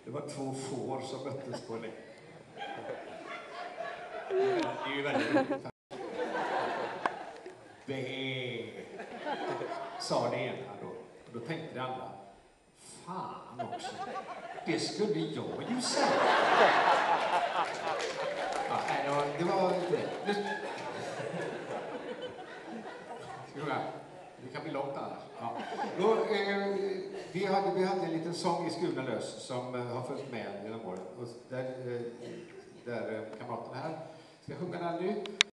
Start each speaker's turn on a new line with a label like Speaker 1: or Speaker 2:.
Speaker 1: Det var två får som möttes på det. Det är ju väldigt roligt. Det sa det ena då. Och då tänkte det andra, fan också. Det skulle jag ju säga. Ja, nej, det var... Det kan bli långt annars. Ja. Då, vi hade en liten sång i Skurna lös som har följt med genom året. Och där kamraterna här ska sjunga den nu.